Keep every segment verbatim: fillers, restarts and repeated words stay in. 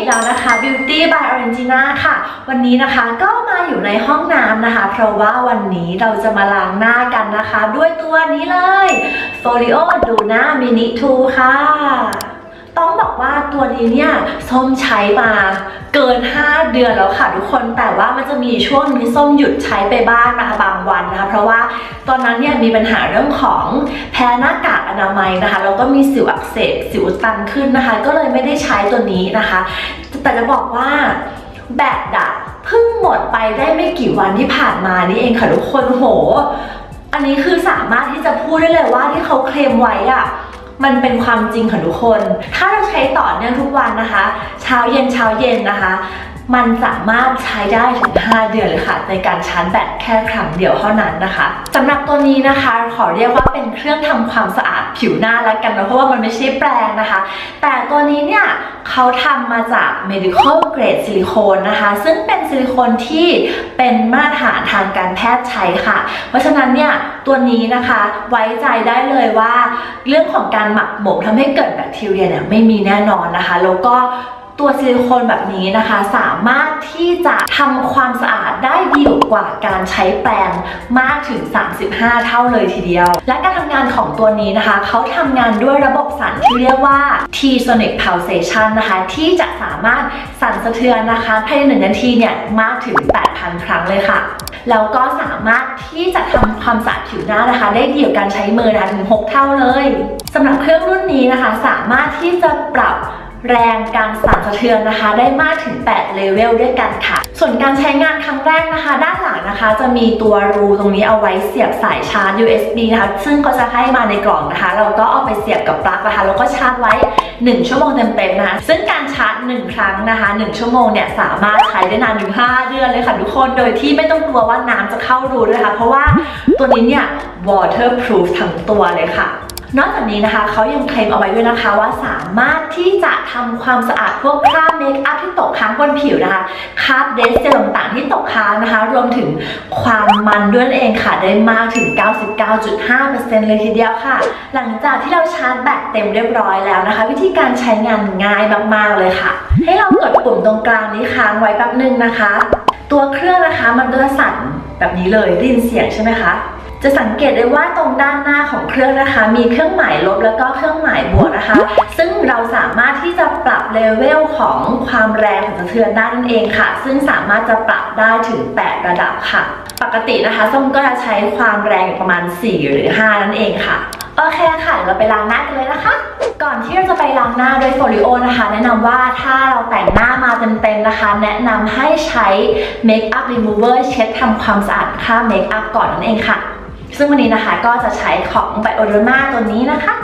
อีกแล้วนะคะ Beauty by Orangina ค่ะวันนี้นะคะก็มาอยู่ในห้องน้ำนะคะเพราะว่าวันนี้เราจะมาล้างหน้ากันนะคะด้วยตัวนี้เลย Folio Luna Mini ทู ค่ะต้องบอกว่าตัวนี้เนี่ยส้มใช้มาเกินห้าเดือนแล้วค่ะทุกคนแต่ว่ามันจะมีช่วงนี้ส้มหยุดใช้ไปบ้างนะคะบางวันนะคะเพราะว่าตอนนั้นเนี่ยมีปัญหาเรื่องของแพ้หน้ากากอนามัยนะคะแล้วก็มีสิวอักเสบสิวตันขึ้นนะคะก็เลยไม่ได้ใช้ตัวนี้นะคะแต่จะบอกว่าแบตอะเพิ่งหมดไปได้ไม่กี่วันที่ผ่านมานี่เองค่ะทุกคนโหอันนี้คือสามารถที่จะพูดได้เลยว่าที่เขาเคลมไว้อะมันเป็นความจริงค่ะทุกคนถ้าเราใช้ต่อเนื่องทุกวันนะคะเช้าเย็นเช้าเย็นนะคะมันสามารถใช้ได้ถึงห้าเดือนเลยค่ะในการชาร์จแบตแค่ครั้งเดียวเท่านั้นนะคะสำหรับตัวนี้นะคะขอเรียกว่าเป็นเครื่องทำความสะอาดผิวหน้าแล้วกันนะเพราะว่ามันไม่ใช่แปรงนะคะแต่ตัวนี้เนี่ยเขาทำมาจาก medical grade ซิลิโคนนะคะซึ่งเป็นซิลิโคนที่เป็นมาตรฐานทางการแพทย์ใช้ค่ะเพราะฉะนั้นเนี่ยตัวนี้นะคะไว้ใจได้เลยว่าเรื่องของการหมักหมมทำให้เกิดแบคทีเรียเนี่ยไม่มีแน่นอนนะคะแล้วก็ตัวซิลิโคนแบบนี้นะคะสามารถที่จะทำความสะอาดได้ดีกว่าการใช้แปรงมากถึงสามสิบห้าเท่าเลยทีเดียวและการทำงานของตัวนี้นะคะเขาทำงานด้วยระบบสั่นที่เรียกว่า T-sonic pulsation นะคะที่จะสามารถสั่นสะเทือนนะคะภายในหนึ่งนาทีเนี่ยมากถึง แปดพัน ครั้งเลยค่ะแล้วก็สามารถที่จะทำความสะอาดผิวหน้านะคะได้ดีกว่าการใช้มือนะคะถึงหกเท่าเลยสำหรับเครื่องรุ่นนี้นะคะสามารถที่จะปรับแรงการสั่นสะเทือนนะคะได้มากถึงแปดเลเวลด้วยกันค่ะส่วนการใช้งานครั้งแรกนะคะด้านหลังนะคะจะมีตัวรูตรงนี้เอาไว้เสียบสายชาร์จ ยู เอส บี นะคะซึ่งเขาจะให้มาในกล่องนะคะเราก็เอาไปเสียบกับปลั๊กนะคะแล้วก็ชาร์จไว้หนึ่งชั่วโมงเต็มๆนะคะซึ่งการชาร์จหนึ่งครั้งนะคะหนึ่งชั่วโมงเนี่ยสามารถใช้ได้นานถึงห้าเดือนเลยค่ะทุกคนโดยที่ไม่ต้องกลัวว่าน้ำจะเข้ารูด้วยค่ะเพราะว่าตัวนี้เนี่ย waterproof ทั้งตัวเลยค่ะนอกจากนี้นะคะเขายังเคลมเอาไว้ด้วยนะคะว่าสามารถที่จะทำความสะอาดพวกคราบเมคอัพที่ตกค้างบนผิวนะคะคราบเดสเซลต่างๆที่ตกค้างนะคะรวมถึงความมันด้วยเองค่ะได้มากถึง เก้าสิบเก้าจุดห้าเปอร์เซ็นต์ เลยทีเดียวค่ะหลังจากที่เราชาร์จแบตเต็มเรียบร้อยแล้วนะคะวิธีการใช้งานง่ายมากๆเลยค่ะให้เรากดปุ่มตรงกลางนี้ค้างไว้แป๊บนึงนะคะตัวเครื่องนะคะมันก็จะสั่นแบบนี้เลยได้ยินเสียงใช่ไหมคะจะสังเกตได้ว่าตรงด้านหน้าของเครื่องนะคะมีเครื่องหมายลบแล้วก็เครื่องหมายบวกนะคะซึ่งเราสามารถที่จะปรับเลเวลของความแรงของสะเทือนได้นั่นเองค่ะซึ่งสามารถจะปรับได้ถึงแปดระดับค่ะปกตินะคะส้มก็จะใช้ความแรงอยู่ประมาณสี่หรือห้านั่นเองค่ะโอเคค่ะเราไปล้างหน้ากันเลยนะคะก่อนที่เราจะไปล้างหน้าด้วย Folio นะคะแนะนำว่าถ้าเราแต่งหน้ามาเต็มๆนะคะแนะนำให้ใช้ Makeup Remover เช็ดทำความสะอาดคราบเมคอัพก่อนนั่นเองค่ะซึ่งวันนี้นะคะก็จะใช้ของ Biodorma ตัวนี้นะคะ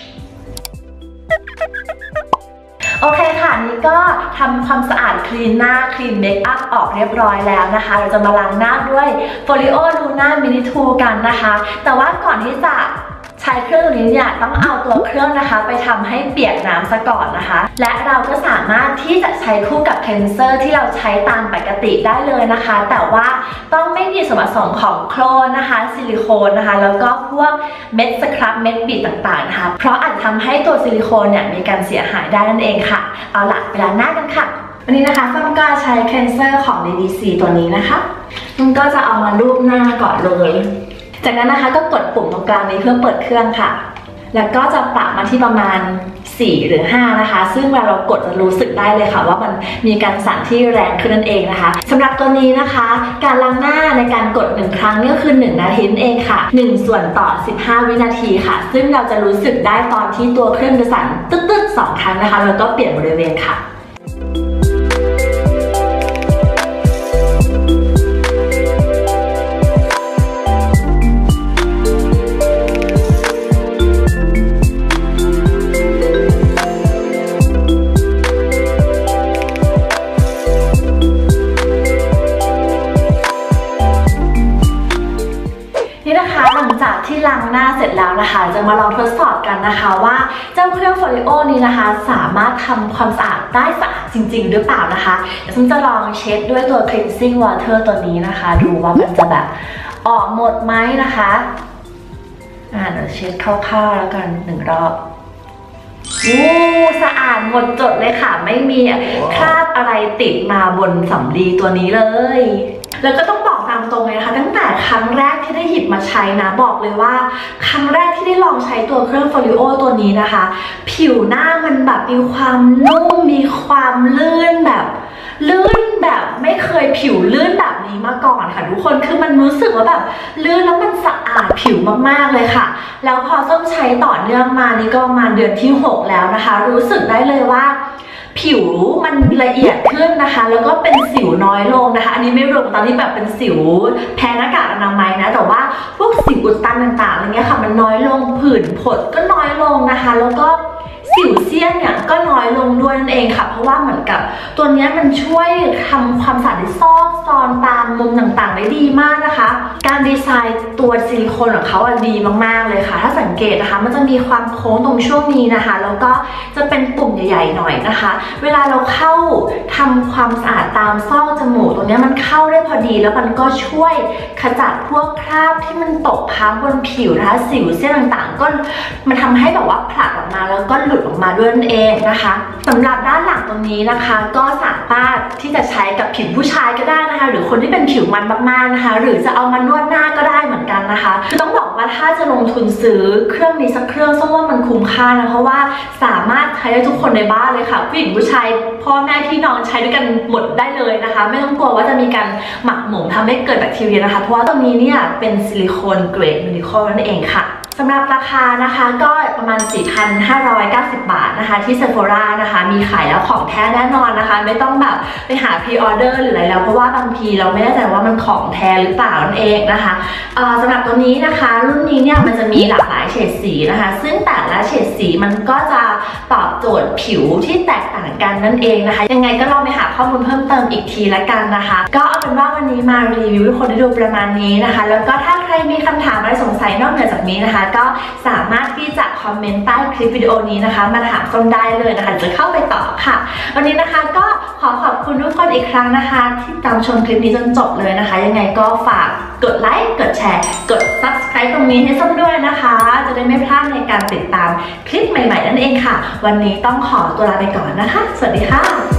โอเคค่ะนี่ก็ทำความสะอาดคลีนหน้าคลีนเมคอัพออกเรียบร้อยแล้วนะคะเราจะมาล้างหน้าด้วย Folio Luna Mini ทู กันนะคะแต่ว่าก่อนที่จะใช้เครื่องตัวนี้เนี่ยต้องเอาตัวเครื่องนะคะไปทำให้เปียกน้ำซะก่อนนะคะและเราก็สามารถที่จะใช้คู่กับคลีนเซอร์ที่เราใช้ตามปกติได้เลยนะคะแต่ว่าต้องไม่มีส่วนผสมของโคลนนะคะซิลิโคนนะคะแล้วก็พวกเม็ดสครับเม็ดบีบต่างๆนะคะเพราะอาจจะทำให้ตัวซิลิโคนเนี่ยมีการเสียหายได้นั่นเองค่ะเอาล่ะไปล้างหน้ากันค่ะวันนี้นะคะส้มก็ใช้คลีนเซอร์ของ ดี ดี ซี ตัวนี้นะคะส้มก็จะเอามาลูบหน้าก่อนเลยจากนั้นนะคะก็กดปุ่มตรงกลางนี้เพื่อเปิดเครื่องค่ะแล้วก็จะปรับมาที่ประมาณสี่หรือห้านะคะซึ่งเวลาเรากดจะรู้สึกได้เลยค่ะว่ามันมีการสั่นที่แรงขึ้นนั่นเองนะคะสำหรับตัวนี้นะคะการล้างหน้าในการกดหนึ่งครั้งนี่ก็คือหนึ่งนาทีเองค่ะหนึ่งส่วนต่อสิบห้าวินาทีค่ะซึ่งเราจะรู้สึกได้ตอนที่ตัวเครื่องจะสั่นตึ๊ดๆสองครั้งนะคะแล้วก็เปลี่ยนบริเวณค่ะที่ล้างหน้าเสร็จแล้วนะคะจะมาลองทดสอบกันนะคะว่าเจ้าเครื่อง Folio นี้นะคะสามารถทำความสะอาดได้สะอาดจริงๆหรือเปล่านะคะเดี๋ยวฉันจะลองเช็ดด้วยตัว cleansing water ตัวนี้นะคะดูว่ามันจะแบบออกหมดไหมนะคะอ่าเดี๋ยวเช็ดคร่าวๆแล้วกันหนึ่งรอบวู้สะอาดหมดจดเลยค่ะไม่มีคราบอะไรติดมาบนสำลีตัวนี้เลยแล้วก็ต้องบอกตามตรงเลยนะคะตั้งแต่ครั้งแรกที่ได้หยิบมาใช้นะบอกเลยว่าครั้งแรกที่ได้ลองใช้ตัวเครื่อง Folio ตัวนี้นะคะผิวหน้ามันแบบมีความนุ่มมีความลื่นแบบลื่นแบบไม่เคยผิวลื่นแบบนี้มาก่อนค่ะทุกคนคือมันรู้สึกว่าแบบลื่นแล้วมันสะอาดผิวมากๆเลยค่ะแล้วพอส้มใช้ต่อเนื่องมานี่ก็มาเดือนที่หกแล้วนะคะรู้สึกได้เลยว่าผิวมันละเอียดขึ้นนะคะแล้วก็เป็นสิวน้อยลงนะคะอันนี้ไม่รวมตอนที่แบบเป็นสิวแพ้หน้ากากอนามัยนะแต่ว่าพวกสิวอุดตันต่างๆอะไรเงี้ยค่ะมันน้อยลงผื่นผดก็น้อยลงนะคะแล้วก็สิวเซียนเนี่ยก็น้อยลงด้วยนั่นเองค่ะเพราะว่าเหมือนกับตัวนี้มันช่วยทำความสะอาดในซอกซอนตามมุมต่างๆได้ดีมากนะคะการดีไซน์ตัวซิลิโคนของเขาอะดีมากๆเลยค่ะถ้าสังเกตนะคะมันจะมีความโค้งตรงช่วงนี้นะคะแล้วก็จะเป็นปุ่มใหญ่ๆหน่อยนะคะเวลาเราเข้าทำความสะอาดตามซอกจมูกตรงนี้มันเข้าได้พอดีแล้วมันก็ช่วยขจัดพวกคราบที่มันตกค้างบนผิวนะคะสิวเซียนต่างๆก็มันทำให้แบบว่าผลักออกมาแล้วก็หลุดออกมาด้วยนั่นเองนะคะสำหรับด้านหลังตรงนี้นะคะก็สามารถที่จะใช้กับผิวผู้ชายก็ได้นะคะหรือคนที่เป็นผิวมันมากๆนะคะหรือจะเอามานวดหน้าก็ได้เหมือนกันนะคะคือต้องบอกว่าถ้าจะลงทุนซื้อเครื่องนี้สักเครื่องส้มว่ามันคุ้มค่านะเพราะว่าสามารถใช้ได้ทุกคนในบ้านเลยค่ะผู้หญิงผู้ชายพ่อแม่พี่น้องใช้ด้วยกันหมดได้เลยนะคะไม่ต้องกลัวว่าจะมีการหมักหมมทำให้เกิดแบคทีเรียนะคะเพราะว่าตรงนี้เนี่ยเป็นซิลิโคนเกรดมินิคอลนั่นเองค่ะสำหรับราคานะคะก็ประมาณ สี่พันห้าร้อยเก้าสิบ บาทนะคะที่ Sephora นะคะมีขายแล้วของแท้แน่นอนนะคะไม่ต้องแบบไปหาพรีออเดอร์หรืออะไรแล้วเพราะว่าบางทีเราไม่แน่ใจว่ามันของแท้หรือเปล่านั่นเองนะคะสำหรับตัวนี้นะคะรุ่นนี้เนี่ยมันจะมีหลากหลายเฉดสีนะคะซึ่งแต่ละเฉดสีมันก็จะตอบโจทย์ผิวที่แตกต่างกันนั่นเองนะคะยังไงก็ลองไปหาข้อมูลเพิ่มเติมอีกทีละกันนะคะก็เอาเป็นว่าวันนี้มารีวิวทุกคนได้ดูประมาณนี้นะคะแล้วก็ถ้าใครมีคำถามอะไรสงสัยนอกเหนือจากนี้นะคะก็สามารถที่จะคอมเมนต์ใต้คลิปวิดีโอนี้นะคะมาถามส้มได้เลยนะคะจะเข้าไปตอบค่ะวันนี้นะคะก็ขอขอบคุณทุกคนอีกครั้งนะคะที่ตามชมคลิปนี้จนจบเลยนะคะยังไงก็ฝากกดไลค์กดแชร์กด ซับสไครบ์ ตรงนี้ให้ส้มด้วยนะคะจะได้ไม่พลาดในการติดตามคลิปใหม่ๆนั่นเองค่ะวันนี้ต้องขอตัวลาไปก่อนนะคะสวัสดีค่ะ